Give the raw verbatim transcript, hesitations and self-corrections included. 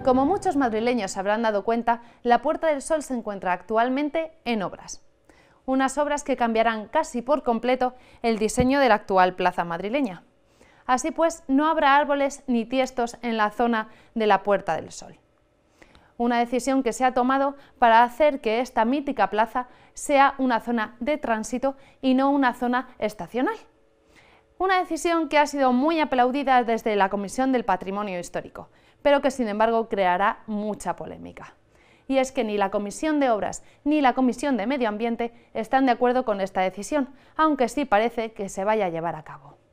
Como muchos madrileños se habrán dado cuenta, la Puerta del Sol se encuentra actualmente en obras. Unas obras que cambiarán casi por completo el diseño de la actual plaza madrileña. Así pues, no habrá árboles ni tiestos en la zona de la Puerta del Sol. Una decisión que se ha tomado para hacer que esta mítica plaza sea una zona de tránsito y no una zona estacional. Una decisión que ha sido muy aplaudida desde la Comisión del Patrimonio Histórico, pero que sin embargo creará mucha polémica. Y es que ni la Comisión de Obras ni la Comisión de Medio Ambiente están de acuerdo con esta decisión, aunque sí parece que se vaya a llevar a cabo.